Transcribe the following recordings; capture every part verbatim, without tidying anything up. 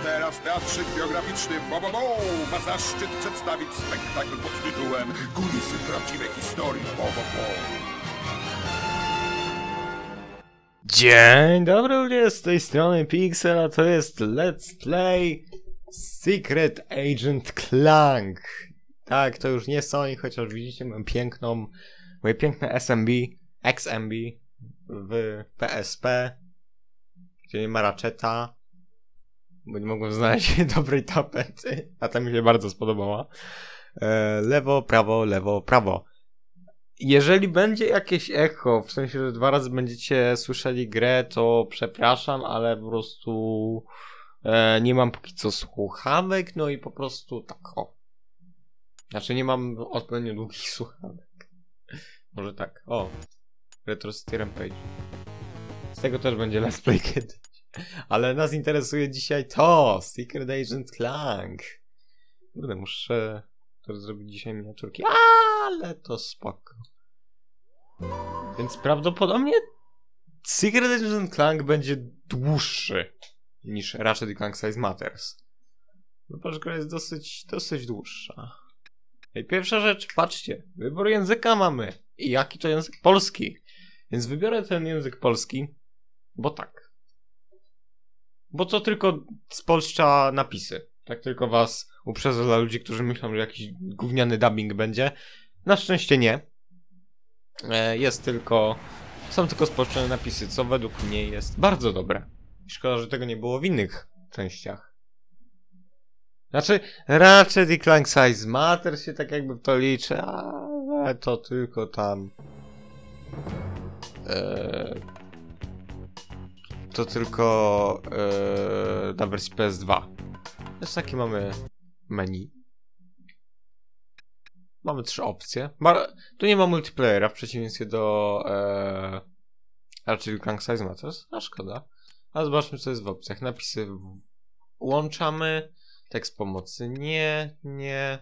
teraz teatrzyk biograficzny Bo Bo Bo ma zaszczyt przedstawić spektakl pod tytułem Kulisy prawdziwej historii Bo Bo Bo. Dzień dobry ludzie, z tej strony Pixel, a to jest Let's Play Secret Agent Clank. Tak, to już nie Sonic, chociaż widzicie moją piękną, moje piękne S M B, X M B w P S P, gdzie nie ma Ratcheta, bo nie mogłem znaleźć dobrej tapety, a ta mi się bardzo spodobała. E, lewo, prawo, lewo, prawo. Jeżeli będzie jakieś echo, w sensie, że dwa razy będziecie słyszeli grę, to przepraszam, ale po prostu e, nie mam póki co słuchawek, no i po prostu tak o. Znaczy nie mam odpowiednio długich słuchawek. Może tak, o. Retro City Rampage. Z tego też będzie let's play kiedyś. Ale nas interesuje dzisiaj to! Secret Agent Clank. Kurde, muszę to zrobić dzisiaj miniaturki, ale to spoko. Więc prawdopodobnie Secret Agent Clank będzie dłuższy niż Ratchet i Clank Size Matters. No bo gra jest dosyć, dosyć dłuższa. I pierwsza rzecz, patrzcie, wybór języka mamy. I jaki to język? Polski. Więc wybiorę ten język polski, bo tak. Bo to tylko spolszcza napisy. Tak tylko was uprzedzę dla ludzi, którzy myślą, że jakiś gówniany dubbing będzie. Na szczęście nie. E, jest tylko... Są tylko spolszczone napisy, co według mnie jest bardzo dobre. Szkoda, że tego nie było w innych częściach. Znaczy, Ratchet i Clank Size Matters się tak jakby w to liczy, ale to tylko tam... E, to tylko e, na wersji P S dwa. Jest takie mamy menu. Mamy trzy opcje. Ma, tu nie ma multiplayera w przeciwieństwie do e, Ratchet Clank Size Matters. A szkoda. A zobaczmy, co jest w opcjach. Napisy włączamy. Tekst pomocy nie, nie.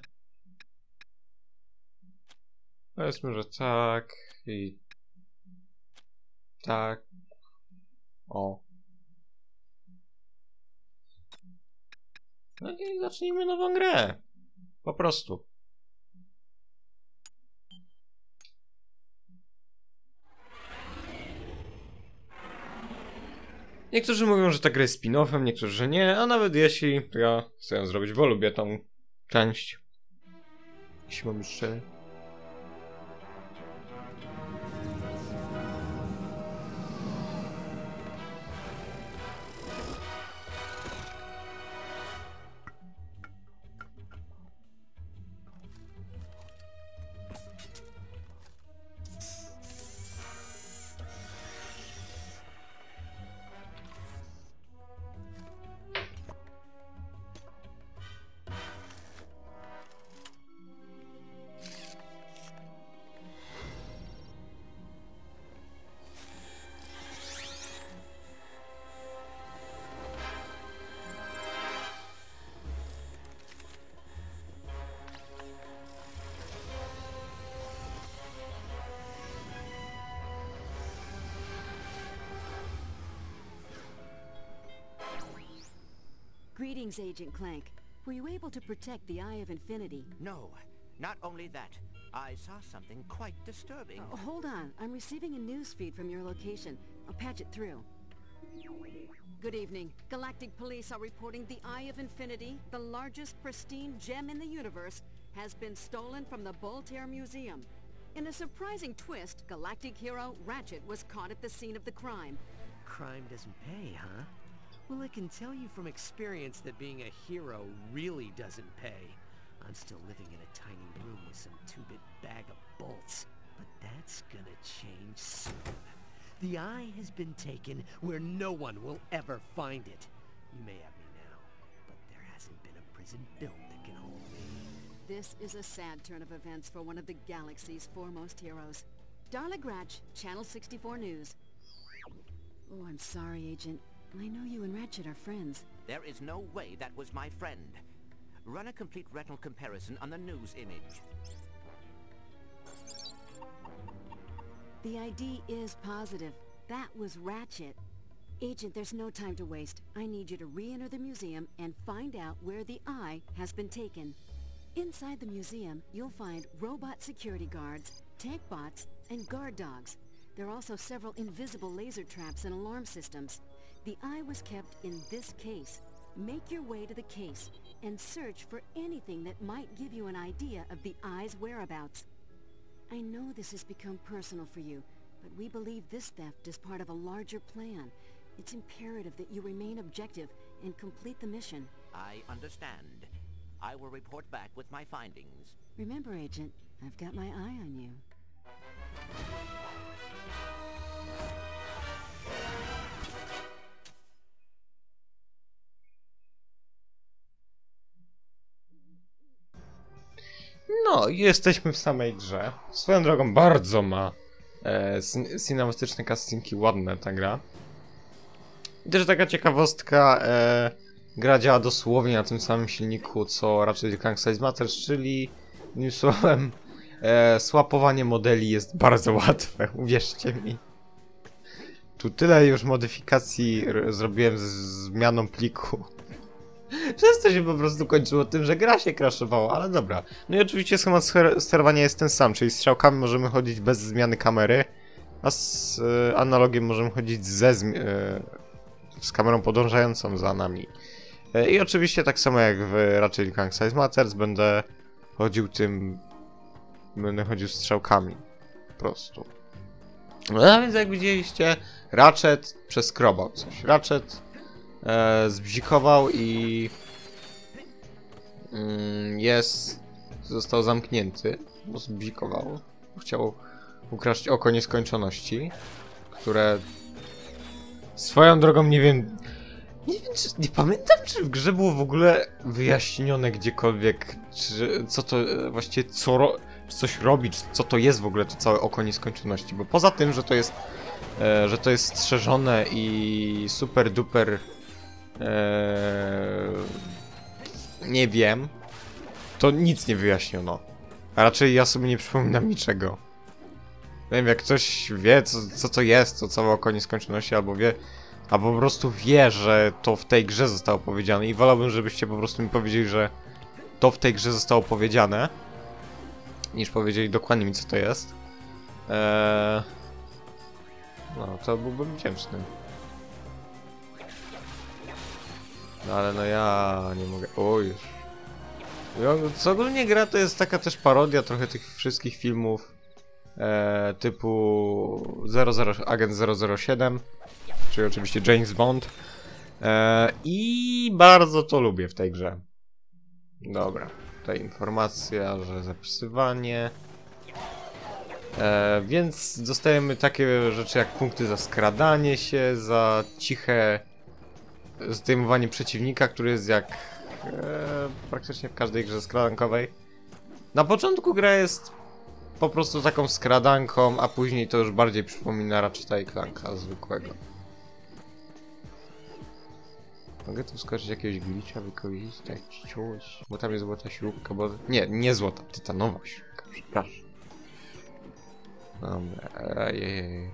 Powiedzmy, że tak i tak. O. No i zacznijmy nową grę. Po prostu. Niektórzy mówią, że ta gra jest spin-offem, niektórzy, że nie, a nawet jeśli, to ja chcę ją zrobić, bo lubię tą część. Jeśli mam być szczery. Greetings, Agent Clank. Were you able to protect the Eye of Infinity? No, not only that. I saw something quite disturbing. Uh, hold on. I'm receiving a news feed from your location. I'll patch it through. Good evening. Galactic Police are reporting the Eye of Infinity, the largest pristine gem in the universe, has been stolen from the Voltaire Museum. In a surprising twist, Galactic hero Ratchet was caught at the scene of the crime. Crime doesn't pay, huh? Well, I can tell you from experience that being a hero really doesn't pay. I'm still living in a tiny room with some two-bit bag of bolts. But that's gonna change soon. The Eye has been taken where no one will ever find it. You may have me now, but there hasn't been a prison built that can hold me. This is a sad turn of events for one of the galaxy's foremost heroes. Darla Gratch, Channel sixty-four News. Oh, I'm sorry, Agent. I know you and Ratchet are friends. There is no way that was my friend. Run a complete retinal comparison on the news image. The I D is positive. That was Ratchet. Agent, there's no time to waste. I need you to re-enter the museum and find out where the eye has been taken. Inside the museum, you'll find robot security guards, tank bots, and guard dogs. There are also several invisible laser traps and alarm systems. The eye was kept in this case. Make your way to the case and search for anything that might give you an idea of the eye's whereabouts. I know this has become personal for you, but we believe this theft is part of a larger plan. It's imperative that you remain objective and complete the mission. I understand. I will report back with my findings. Remember, Agent, I've got my eye on you. No, i jesteśmy w samej grze. Swoją drogą bardzo ma e, cinematyczne castingi, ładne ta gra. I też taka ciekawostka, e, gra działa dosłownie na tym samym silniku co Ratchet Clank Size Matters, czyli innym słowem e, swapowanie modeli jest bardzo łatwe, uwierzcie mi. Tu tyle już modyfikacji zrobiłem z zmianą pliku. Przez to się po prostu kończyło tym, że gra się crashowała, ale dobra. No i oczywiście schemat sterowania jest ten sam, czyli strzałkami możemy chodzić bez zmiany kamery, a z y, analogiem możemy chodzić ze y, z kamerą podążającą za nami. Y, I oczywiście tak samo jak w Ratchet Clank Size Matters będę chodził tym... będę chodził strzałkami. Po prostu. No a więc jak widzieliście, Ratchet przeskrobał coś. Ratchet E, zbzikował i mm, jest, został zamknięty, bo zbzikował. Chciał ukraść oko nieskończoności, które swoją drogą nie wiem, nie wiem czy, nie pamiętam czy w grze było w ogóle wyjaśnione gdziekolwiek, czy co to właściwie, co ro, czy coś robi, czy co to jest w ogóle to całe oko nieskończoności, bo poza tym, że to jest, e, że to jest strzeżone i super duper Eee, nie wiem. To nic nie wyjaśniono. A raczej ja sobie nie przypominam niczego. Nie wiem, jak ktoś wie, co, co to jest, to całe oko nieskończoności, albo wie, albo po prostu wie, że to w tej grze zostało powiedziane i wolałbym, żebyście po prostu mi powiedzieli, że to w tej grze zostało powiedziane, niż powiedzieli dokładnie mi, co to jest. Eee, no, to byłbym wdzięczny. No ale no ja nie mogę... O już. Co ogólnie gra to jest taka też parodia trochę tych wszystkich filmów e, typu zero zero, Agent zero zero siedem, czyli oczywiście James Bond. E, I bardzo to lubię w tej grze. Dobra, tutaj informacja, że zapisywanie. E, więc dostajemy takie rzeczy jak punkty za skradanie się, za ciche zdejmowanie przeciwnika, który jest jak e, praktycznie w każdej grze skradankowej. Na początku gra jest po prostu taką skradanką, a później to już bardziej przypomina Ratcheta i Clanka zwykłego. Mogę tu skoczyć jakiegoś glitcha, wykorzystać coś, bo tam jest złota śrubka, bo... Nie, nie złota, tytanowa śrubka, przepraszam. Dobra, ejej.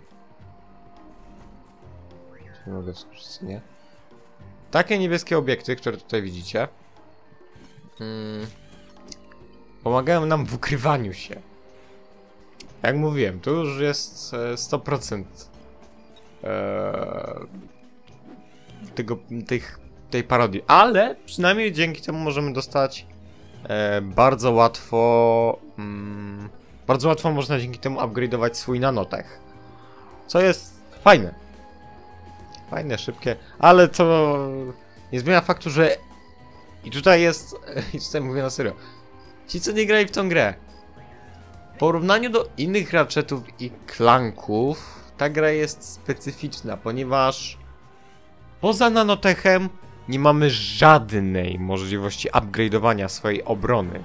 Nie mogę wskoczyć, nie? Takie niebieskie obiekty, które tutaj widzicie, hmm, pomagają nam w ukrywaniu się. Jak mówiłem, to już jest sto procent e, tego, tych, tej parodii, ale przynajmniej dzięki temu możemy dostać e, bardzo łatwo, mm, bardzo łatwo można dzięki temu upgrade'ować swój nanotech, co jest fajne. Fajne, szybkie, ale to nie zmienia faktu, że i tutaj jest, i tutaj mówię na serio, ci co nie grali w tą grę, w porównaniu do innych Ratchetów i Clanków, ta gra jest specyficzna, ponieważ poza nanotechem nie mamy żadnej możliwości upgrade'owania swojej obrony.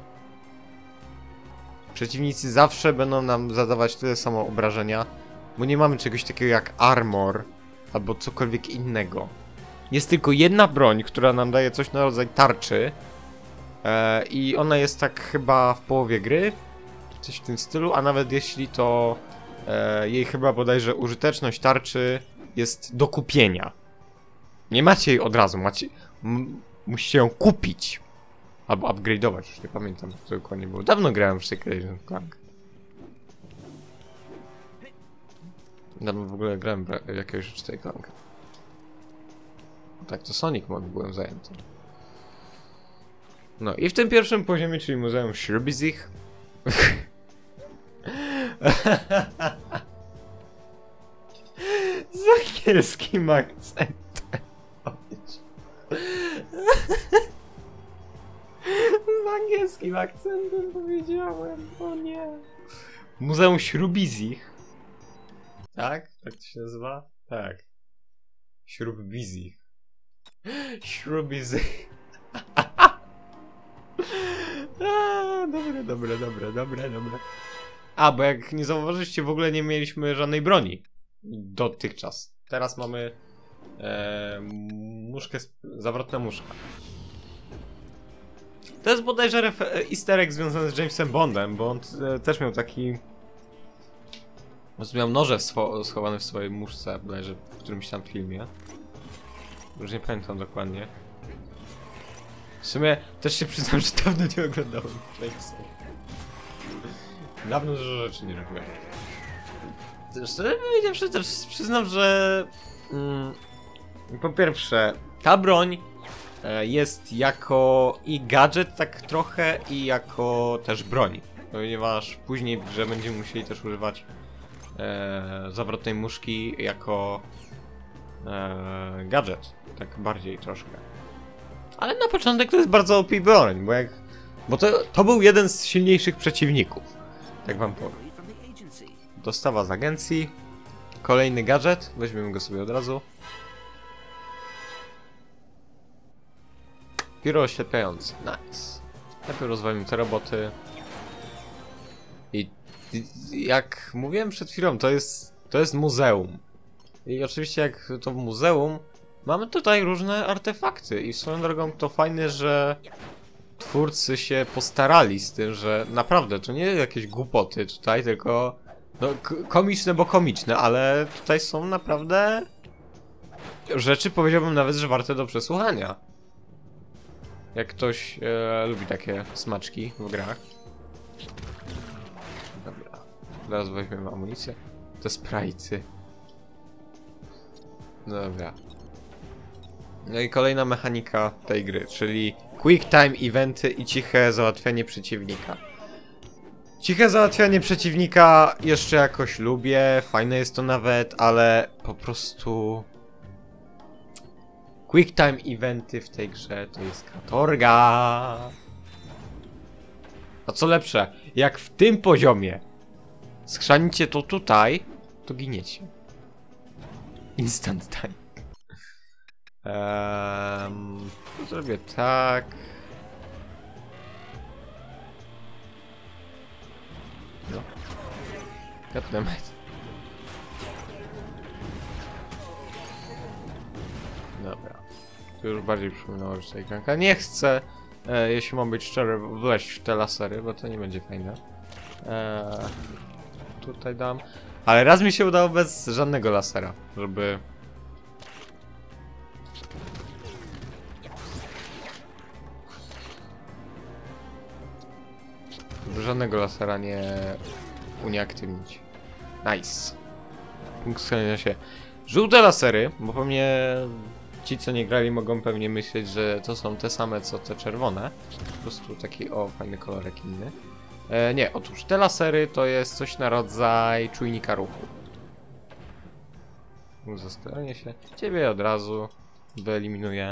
Przeciwnicy zawsze będą nam zadawać tyle samo obrażenia, bo nie mamy czegoś takiego jak armor, albo cokolwiek innego. Jest tylko jedna broń, która nam daje coś na rodzaj tarczy. E, I ona jest tak chyba w połowie gry. Coś w tym stylu, a nawet jeśli to e, jej chyba bodajże użyteczność tarczy jest do kupienia. Nie macie jej od razu, macie... M musicie ją kupić. Albo upgrade'ować, już nie pamiętam, co dokładnie było. Dawno grałem w Secret Agent Clank. Dawno w ogóle grałem w jakiegoś rzeczy tej Clanka. Tak, to Sonic Mode byłem zajęty. No i w tym pierwszym poziomie, czyli Muzeum Śrubizich. Z angielskim akcentem. Z angielskim akcentem powiedziałem, o nie. Muzeum Śrubizich. Tak? Tak to się nazywa? Tak. Śrubizich. Śrubizich. Dobre, dobre, dobre, dobre, dobre. A, bo jak nie zauważyliście, w ogóle nie mieliśmy żadnej broni. Dotychczas. Teraz mamy e, muszkę, zawrotna muszka. To jest bodajże easter egg związany z Jamesem Bondem, bo on e, też miał taki... Miał noże swo schowane w swojej muszce, bodajże w którymś tam filmie. Już nie pamiętam dokładnie. W sumie też się przyznam, że dawno nie oglądałem Jamesa. Dawno dużo rzeczy nie robiłem. Szczerze powiedziawszy, też przyznam, że... Mm, po pierwsze, ta broń e, jest jako i gadżet tak trochę, i jako też broń. Ponieważ później w grze będziemy musieli też używać e, zawrotnej muszki jako e, gadżet. Tak bardziej troszkę. Ale na początek to jest bardzo O P broń, bo jak... Bo to, to był jeden z silniejszych przeciwników. Tak wam powiem. Dostawa z agencji. Kolejny gadżet. Weźmiemy go sobie od razu. Piro oślepiający. Nice. Najpierw rozwalimy te roboty. I, I jak mówiłem przed chwilą, to jest, to jest muzeum. I oczywiście jak to w muzeum, mamy tutaj różne artefakty. I swoją drogą to fajne, że twórcy się postarali z tym, że naprawdę to nie jakieś głupoty tutaj, tylko no, komiczne, bo komiczne, ale tutaj są naprawdę rzeczy, powiedziałbym nawet, że warte do przesłuchania. Jak ktoś e, lubi takie smaczki w grach. Dobra, teraz weźmiemy amunicję. Te sprajty. Dobra. No i kolejna mechanika tej gry, czyli quick time eventy i ciche załatwianie przeciwnika. Ciche załatwianie przeciwnika jeszcze jakoś lubię, fajne jest to nawet, ale po prostu... Quick time eventy w tej grze to jest katorga. A co lepsze, jak w tym poziomie schrzanicie to tutaj, to giniecie. Instant time. Um, zrobię tak. No. Goddammit. Dobra. Tu już bardziej przypominało, że tej kranka. Nie chcę, e, jeśli mam być szczery, wleźć w te lasery, bo to nie będzie fajne. E, tutaj dam. Ale raz mi się udało bez żadnego lasera, żeby... żadnego lasera nie unieaktywnić. Nice. Punkt scalenia się. Żółte lasery, bo pewnie ci, co nie grali, mogą pewnie myśleć, że to są te same, co te czerwone. Po prostu taki, o, fajny kolorek inny. E, nie, otóż te lasery to jest coś na rodzaj czujnika ruchu. Zaskalenie się. Ciebie od razu wyeliminuję.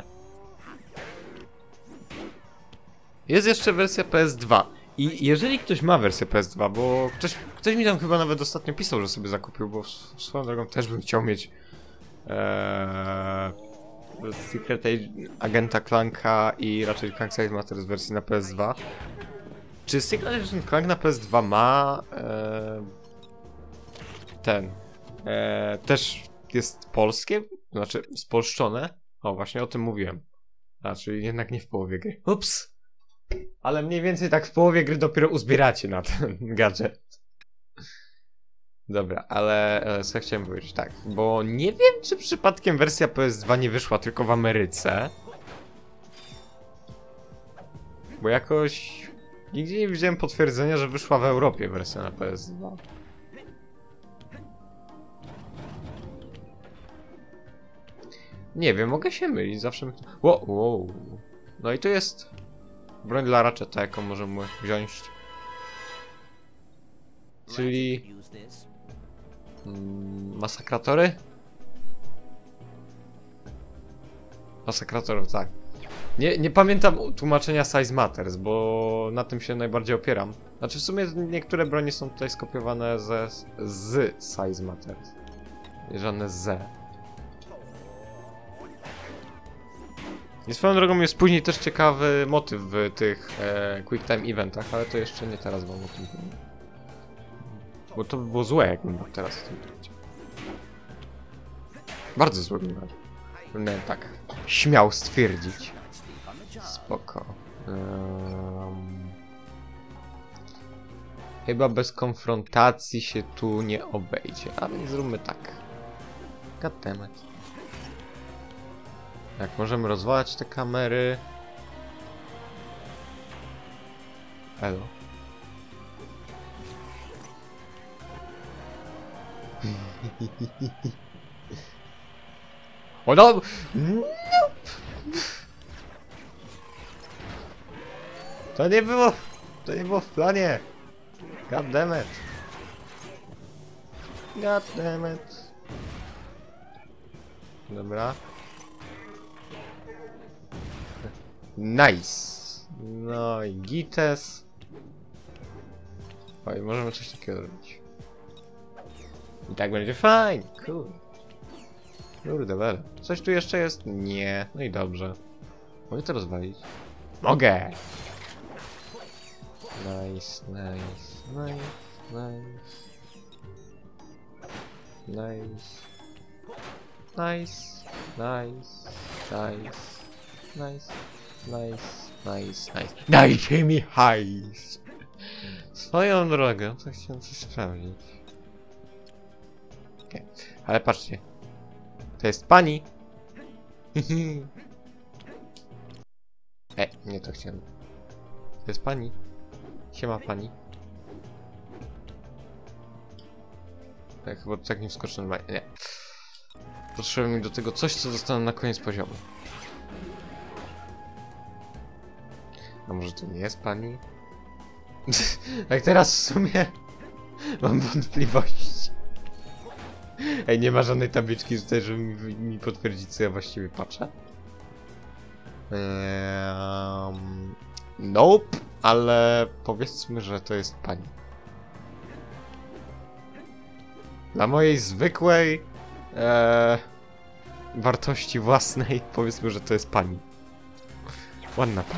Jest jeszcze wersja P S dwa. I jeżeli ktoś ma wersję P S dwa, bo ktoś, ktoś mi tam chyba nawet ostatnio pisał, że sobie zakupił, bo swoją drogą też bym chciał mieć ee, Secret Agenta Clanka i raczej Clank Matters z wersji na P S dwa. Czy Secret Agent Clank na P S dwa ma ee, ten ee, też jest polskie? Znaczy spolszczone? O, właśnie o tym mówiłem. A, czyli jednak nie w połowie gry. Ups! Ale mniej więcej tak w połowie gry dopiero uzbieracie na ten gadżet. Dobra, ale e, co chciałem powiedzieć, tak, bo nie wiem, czy przypadkiem wersja P S dwa nie wyszła tylko w Ameryce. Bo jakoś nigdzie nie widziałem potwierdzenia, że wyszła w Europie wersja na P S dwa. Nie wiem, mogę się mylić, zawsze mi... Wow, wow. No i tu jest broń dla Ratcheta, jaką możemy wziąć. Czyli... Mm, masakratory? Masakratorów, tak. Nie, nie pamiętam tłumaczenia Size Matters, bo na tym się najbardziej opieram. Znaczy w sumie niektóre bronie są tutaj skopiowane ze, z Size Matters. Nie żadne z. I swoją drogą jest później też ciekawy motyw w tych e, Quick Time Eventach, ale to jeszcze nie teraz wam o tym powiem. Bo to by było złe, jakbym był teraz w tym powiedział. Bardzo złe bym był. Nie, tak. Śmiał stwierdzić. Spoko. Um, chyba bez konfrontacji się tu nie obejdzie, a więc zróbmy tak. Goddammit. Jak możemy rozwalać te kamery? Elo. O no! No! To nie było... To nie było w planie! God damn it! God damn it! Dobra. Nice! No i gites. Oj, możemy coś takiego zrobić. I tak będzie fajnie, cool. Kurde, wele. Coś tu jeszcze jest? Nie. No i dobrze. Mogę to rozwalić? Mogę! Nice, nice, nice, nice. Nice. Nice, nice, nice, nice, nice, nice, nice. Dajcie mi hajs! Swoją drogą, to chciałem coś sprawdzić. Okay. Ale patrzcie. To jest pani. E, nie to chciałem. To jest pani. Siema pani. Tak, chyba tak nie wskoczę normalnie. Nie. Potrzebuje mi do tego coś, co dostanę na koniec poziomu. A może to nie jest pani? Tak teraz w sumie mam wątpliwości. Ej, nie ma żadnej tabliczki tutaj, żeby mi, mi potwierdzić, co ja właściwie patrzę. Um, nope, ale powiedzmy, że to jest pani. Dla mojej zwykłej e, wartości własnej powiedzmy, że to jest pani. Ładna pani.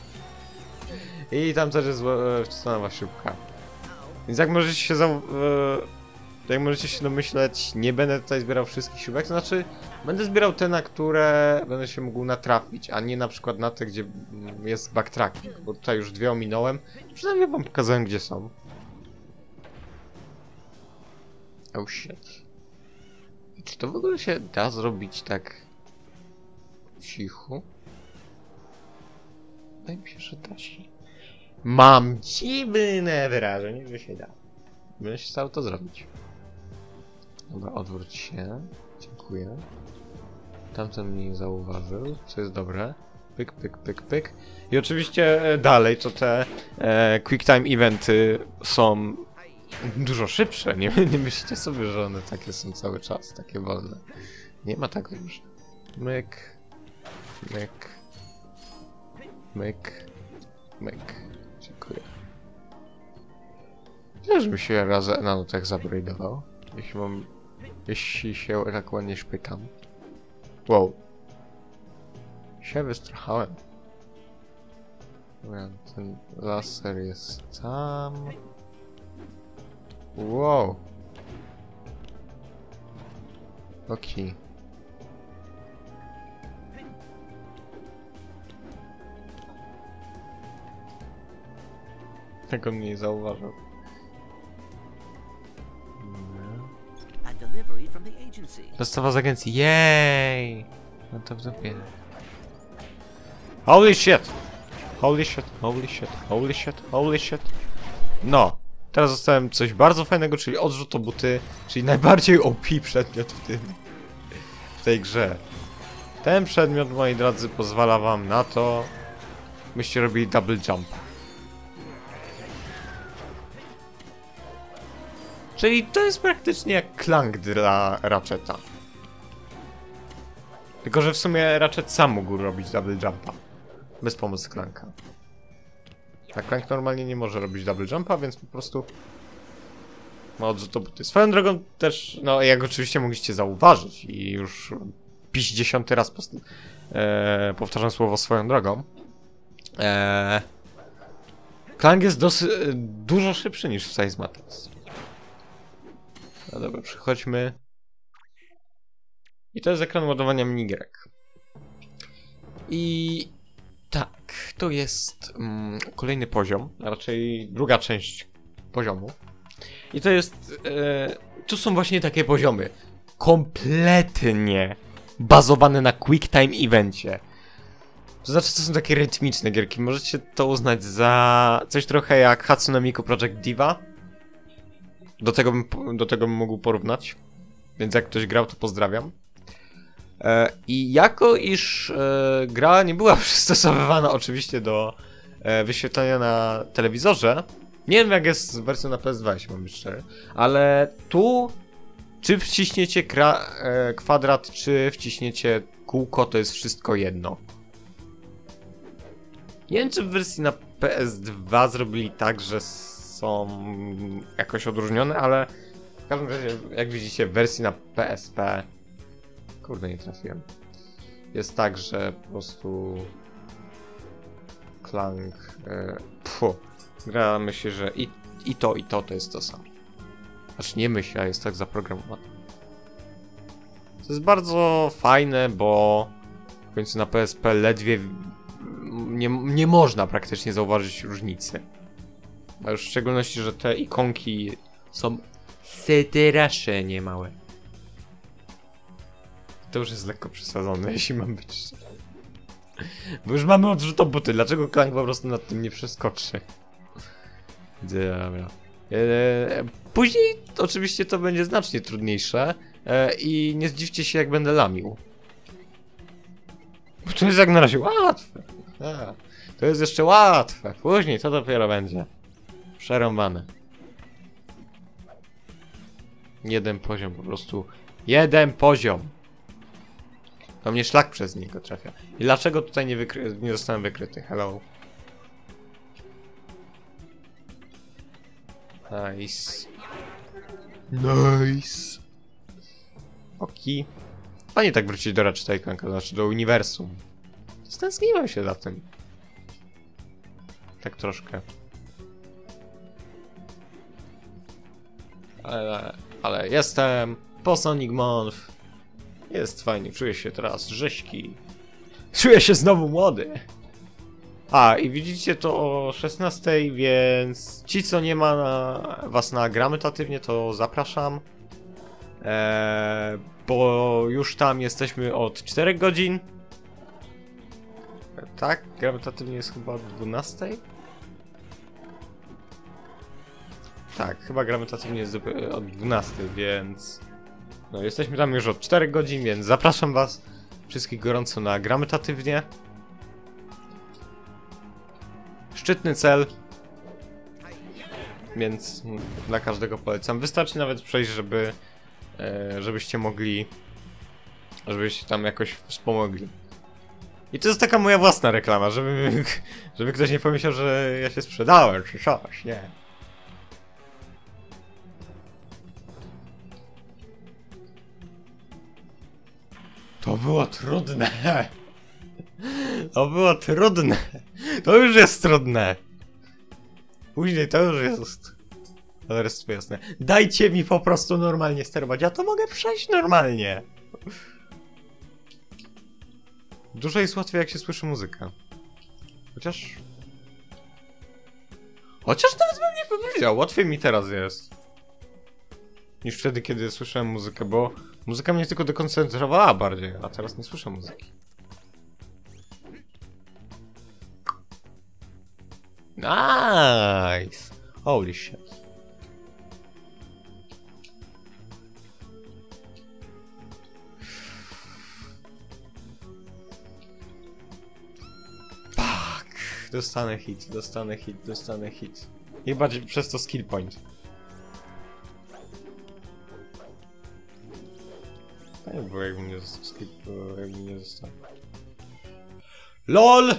I tam też jest e, wcisnęła szybka. Więc jak możecie się za, e, jak możecie się domyśleć, nie będę tutaj zbierał wszystkich śrubek, to znaczy będę zbierał te, na które będę się mógł natrafić, a nie na przykład na te, gdzie jest backtracking, bo tutaj już dwie ominąłem. Przynajmniej wam pokazałem, gdzie są. Oh shit. I czy to w ogóle się da zrobić tak cicho? Wydaje mi się, że da się. Mam dziwne wrażenie, że się da. Będę się starał to zrobić. Dobra, odwróć się. Dziękuję. Tamten mnie nie zauważył, co jest dobre. Pyk, pyk, pyk, pyk. I oczywiście dalej to te e, quick time eventy są dużo szybsze. Nie, nie myślcie sobie, że one takie są cały czas, takie wolne. Nie ma tak już. Myk. Myk. Myk. Myk. Dziękuję. Też by się raz na notach zabraidował. Jeśli mam... Jeśli się tak ładnie szpykam. Wow. Się wystrachałem. Dobra, ten laser jest tam. Wow. Okej. Okay. Jak on mnie nie zauważył. agency. Dostawa z agencji, jej! No to w dupie. Holy shit! Holy shit, holy shit, holy shit, holy shit. No, teraz dostałem coś bardzo fajnego, czyli odrzut o buty, czyli najbardziej O P przedmiot w tym, w tej grze. Ten przedmiot, moi drodzy, pozwala wam na to, byście robili double jump. Czyli to jest praktycznie jak Clank dla Ratcheta. Tylko że w sumie Ratchet sam mógł robić double jumpa. Bez pomocy Clanka. A Clank normalnie nie może robić double jumpa, więc po prostu ma odrzut o buty. Swoją drogą też, no jak oczywiście mogliście zauważyć i już pięćdziesiąty raz e, powtarzam słowo swoją drogą. E, Clank jest dosyć dużo szybszy niż w Seismates. No dobra, przechodźmy. I to jest ekran ładowania minigierek. I tak, to jest mm, kolejny poziom, a raczej druga część poziomu. I to jest... E, tu są właśnie takie poziomy. Kompletnie bazowane na quick time evencie. To znaczy, to są takie rytmiczne gierki. Możecie to uznać za coś trochę jak Hatsune Miku Project Diva. Do tego bym, do tego bym mógł porównać. Więc jak ktoś grał, to pozdrawiam. E, I jako iż e, gra nie była przystosowywana oczywiście do e, wyświetlania na telewizorze, nie wiem jak jest z wersją na P S dwa, jeśli mam być szczery, ale tu czy wciśniecie kra, e, kwadrat, czy wciśniecie kółko, to jest wszystko jedno. Nie wiem, czy w wersji na P S dwa zrobili tak, że są jakoś odróżnione, ale w każdym razie, jak widzicie, w wersji na P S P... Kurde, nie trafiłem. Jest tak, że po prostu... Clank... E, pfu. Gra myśli, że i, i to, i to to jest to samo. Znaczy nie myśli, a jest tak zaprogramowane. To jest bardzo fajne, bo w końcu na P S P ledwie nie, nie można praktycznie zauważyć różnicy. A już w szczególności, że te ikonki są strasznie małe. To już jest lekko przesadzone, jeśli mam być szczery. Bo już mamy odrzut o buty, dlaczego Clank po prostu nad tym nie przeskoczy? Dobra. Eee, później oczywiście to będzie znacznie trudniejsze eee, i nie zdziwcie się, jak będę lamił. Bo to jest jak na razie łatwe. A, to jest jeszcze łatwe. Później to dopiero będzie przerąbane. Jeden poziom po prostu. Jeden poziom. To mnie szlak przez niego trafia. I dlaczego tutaj nie, wykry nie zostałem wykryty? Hello. Nice. Nice. Oki. Fajnie tak wrócić do Ratcheta i Clanka, znaczy do uniwersum. Stęskniłem się za tym. Tak troszkę. Ale, ale jestem po Sonic Month. Jest fajnie, czuję się teraz rzeźki. Czuję się znowu młody. A, i widzicie to o szesnastej, więc ci, co nie ma na, was na gra metatywnie, to zapraszam. Eee, bo już tam jesteśmy od czterech godzin. Tak, gra metatywnie jest chyba od dwunastej. Tak, chyba gra metatywnie jest od dwunastej, więc... No, jesteśmy tam już od czterech godzin, więc zapraszam was wszystkich gorąco na gra metatywnie. Szczytny cel, więc dla każdego polecam. Wystarczy nawet przejść, żeby e, żebyście mogli, żebyście tam jakoś wspomogli. I to jest taka moja własna reklama, żeby, żeby ktoś nie pomyślał, że ja się sprzedałem czy coś, nie. To było trudne. To było trudne. To już jest trudne. Później to już jest... To jest jasne. Dajcie mi po prostu normalnie sterować. Ja to mogę przejść normalnie. Dużo jest łatwiej, jak się słyszy muzykę. Chociaż... Chociaż nawet bym nie powiedział. Łatwiej mi teraz jest. Niż wtedy, kiedy słyszałem muzykę, bo Muzyka mnie tylko dekoncentrowała bardziej, a teraz nie słyszę muzyki. Nice! Holy shit. Fuck! Dostanę hit, dostanę hit, dostanę hit. I bardziej przez to skill point. Fajnie było, jakby mnie został skill, jakby mnie został. LOL!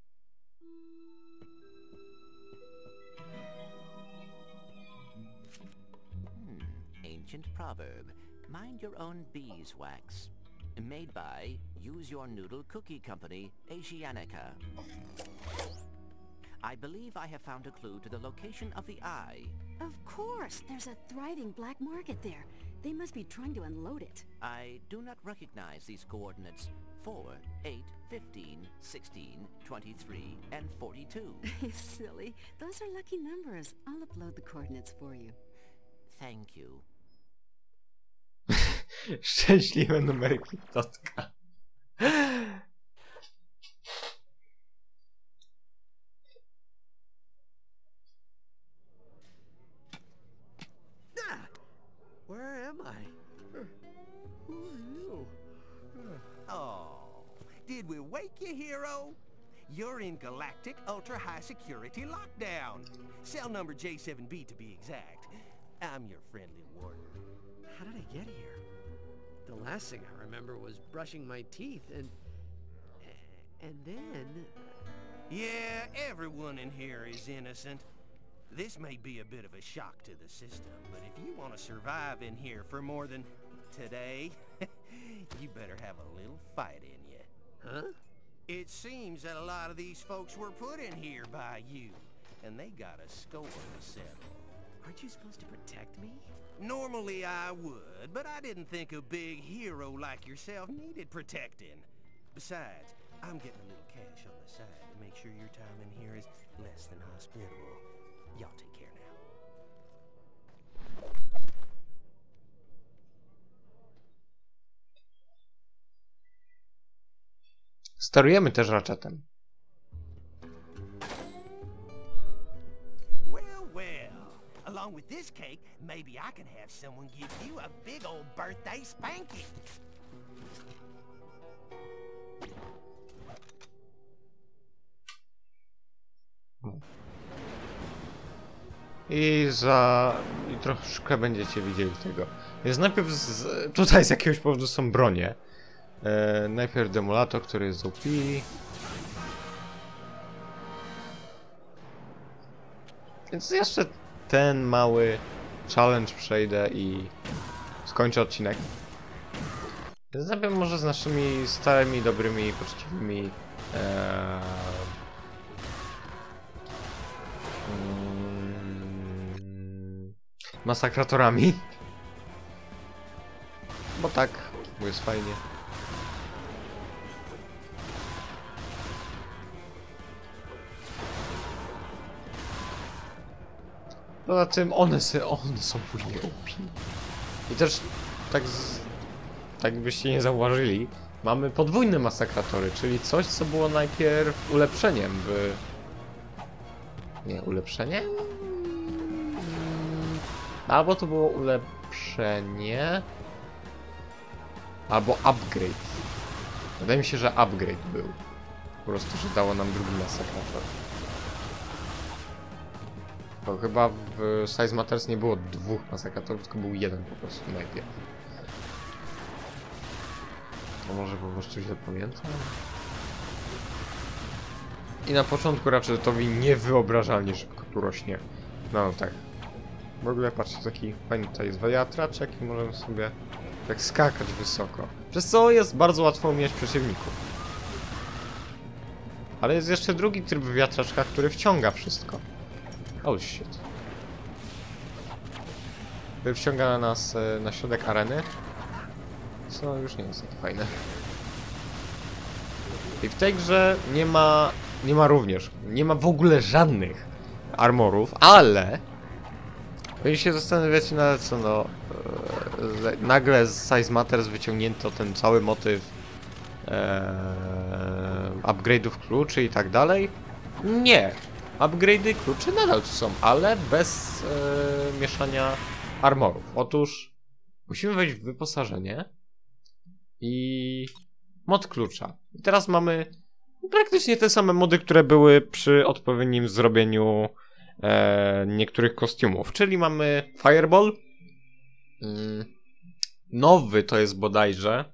Ancient proverb. Mind your own beeswax. Made by Use Your Noodle Cookie Company, Asianica. I believe I have found a clue to the location of the eye. Of course! There's a thriving black market there. They must be trying to unload it. I do not recognize these coordinates. four, eight, fifteen, sixteen, twenty-three, and forty-two. Silly. Those are lucky numbers. I'll upload the coordinates for you. Thank you. Szczęśliwe numerki Totka. Where am I? Who are you? Oh, did we wake you, hero? You're in Galactic Ultra High Security Lockdown. Cell number J seven B to be exact. I'm your friendly warden. How did I get here? The last thing I remember was brushing my teeth and... And then... Yeah, everyone in here is innocent. This may be a bit of a shock to the system, but if you want to survive in here for more than today, you better have a little fight in you. Huh? It seems that a lot of these folks were put in here by you, and they got a score to settle. Aren't you supposed to protect me? Normally I would, but I didn't think a big hero like yourself needed protecting. Besides, I'm getting a little cash on the side to make sure your time in here is less than hospitable. Y'all take care now. Sterujemy też Ratchetem. Well, well. Along with this cake, maybe I can have someone give you a big old birthday spanking. I za... i troszkę będziecie widzieli tego. Więc najpierw z... tutaj z jakiegoś powodu są bronie. E, najpierw demolator, który jest O P. Więc jeszcze ten mały challenge przejdę i skończę odcinek. Więc najpierw może z naszymi starymi, dobrymi, poczciwymi e, masakratorami. Bo tak, bo jest fajnie. Poza tym one, sy one są później O P. I też tak, z tak byście nie zauważyli, mamy podwójne masakratory, czyli coś, co było najpierw ulepszeniem w... Nie, ulepszeniem? Albo to było ulepszenie, albo upgrade. Wydaje mi się, że upgrade był. Po prostu, że dało nam drugi masakrator. Bo chyba w Size Matters nie było dwóch masakratorów, tylko był jeden po prostu najpierw. To może po prostu źle pamiętam? I na początku Ratchetowi niewyobrażalnie szybko tu rośnie. No, no tak. W ogóle patrzcie, taki fajny tutaj jest wiatraczek i możemy sobie tak skakać wysoko. Przez co jest bardzo łatwo umieć przeciwników. Ale jest jeszcze drugi tryb wiatraczka, który wciąga wszystko. Oh shit. Który wciąga nas e, na środek areny. Co już nie jest takie fajne. I w tej grze nie ma, nie ma również, nie ma w ogóle żadnych armorów, ale... Wy się zastanawiacie, no co no... z, nagle z Size Matters wyciągnięto ten cały motyw e, upgrade'ów kluczy i tak dalej. Nie. Upgrade'y kluczy nadal tu są, ale bez e, mieszania armorów. Otóż musimy wejść w wyposażenie i mod klucza. I teraz mamy praktycznie te same mody, które były przy odpowiednim zrobieniu e, niektórych kostiumów. Czyli mamy Fireball. Mm, nowy to jest bodajże.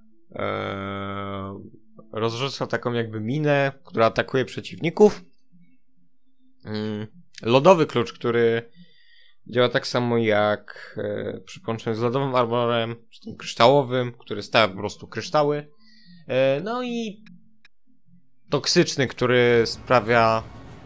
E, rozrzuca taką jakby minę, która atakuje przeciwników. Mm, lodowy klucz, który działa tak samo jak e, przy połączeniu z lodowym armorem, czy tym kryształowym, który stawia po prostu kryształy. E, no i toksyczny, który sprawia,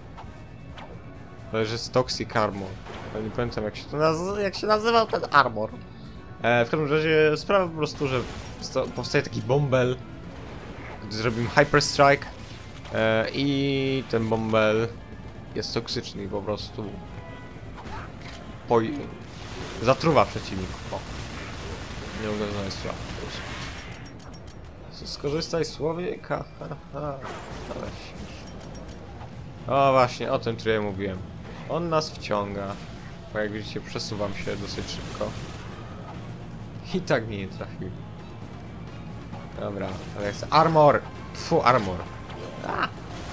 że jest Toxic Armor. Nie pamiętam jak się to naz- jak się nazywał ten armor. E, w każdym razie sprawia po prostu, że powstaje taki bąbel, gdy zrobimy Hyper Strike e, i ten bąbel jest toksyczny i po prostu poi- zatruwa przeciwników. O. Nie mogę znaleźć słowa. Skorzystaj z słowika. O właśnie, o tym trybie mówiłem. On nas wciąga. Bo jak widzicie, przesuwam się dosyć szybko. I tak mnie nie trafił. Dobra, ale jest armor! Fu, armor. A!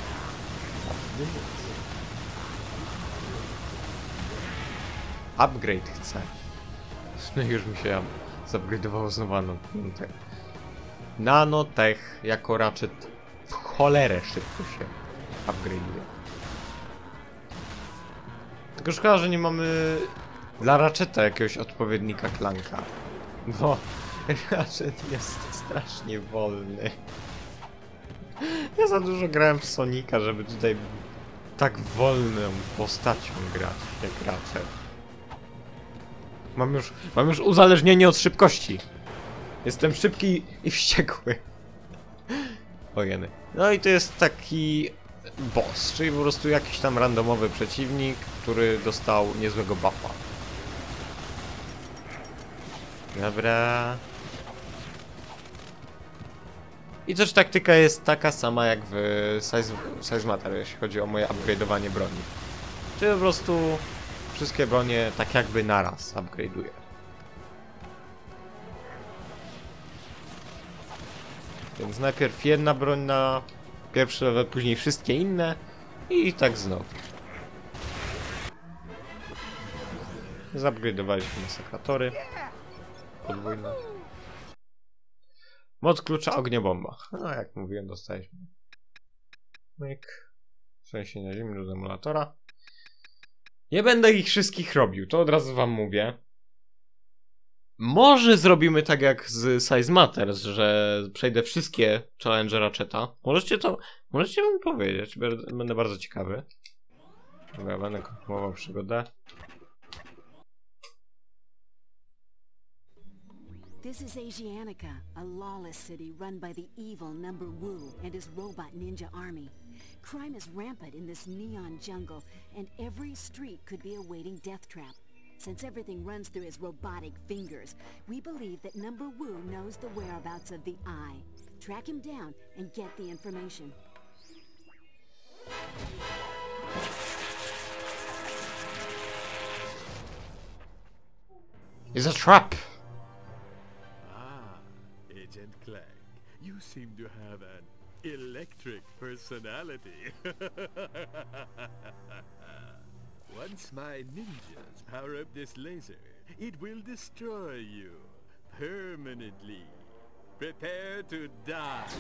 Upgrade chcę. No już mi się zupgrade'owało znowu nanotech. Nanotech jako Ratchet w cholerę szybko się upgrade'uje. Tylko szkoda, że nie mamy dla Ratcheta jakiegoś odpowiednika Clanka. Bo Ratchet jest strasznie wolny. Ja za dużo grałem w Sonika, żeby tutaj tak wolną postacią grać jak Ratchet. Mam już, mam już uzależnienie od szybkości. Jestem szybki i wściekły. Ojeny. No i to jest taki boss, czyli po prostu jakiś tam randomowy przeciwnik, który dostał niezłego buffa. Dobra. I też taktyka jest taka sama jak w Size, Size Matter, jeśli chodzi o moje upgrade'owanie broni. Czyli po prostu wszystkie bronie tak jakby naraz upgrade'uję. Więc najpierw jedna broń na pierwszy level, później wszystkie inne i tak znowu. Zupgrade'owaliśmy masakratory. Podwójne. Mod klucza ogniobomba. No jak mówiłem, dostaliśmy. Myk. Przeniesienie ziemi do demolatora. Nie będę ich wszystkich robił, to od razu wam mówię. Może zrobimy tak jak z Size Matters, że przejdę wszystkie challenge Ratcheta. Możecie to, możecie mi powiedzieć, będę bardzo ciekawy. Dobra, będę kontynuował przygodę. This is Asianica, a lawless city run by the evil Number Wu and his robot ninja army. Crime is rampant in this neon jungle, and every street could be a waiting death trap. Since everything runs through his robotic fingers, we believe that Number Wu knows the whereabouts of the Eye. Track him down and get the information. It's a trap! Ah, Agent Clank, you seem to have an electric personality. Once my ninjas power up this laser, it will destroy you permanently. Prepare to die.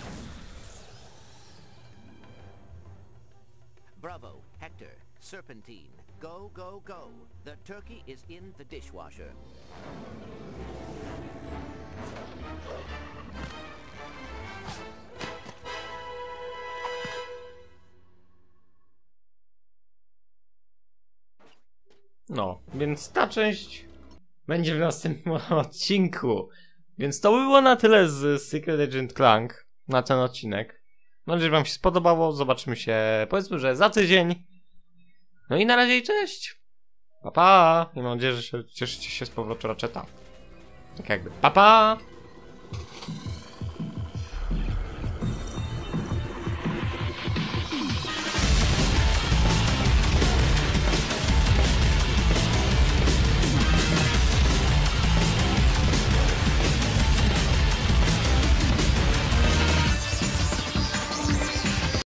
Bravo, Hector, Serpentine. Go, go, go. The turkey is in the dishwasher. No, więc ta część będzie w następnym odcinku. Więc to by było na tyle z Secret Agent Clank na ten odcinek. Mam nadzieję, że wam się spodobało. Zobaczymy się, powiedzmy, że za tydzień. No i na razie i cześć. Pa, pa. I mam nadzieję, że się cieszycie się z powrotu Ratcheta. Tak jakby papa! Pa!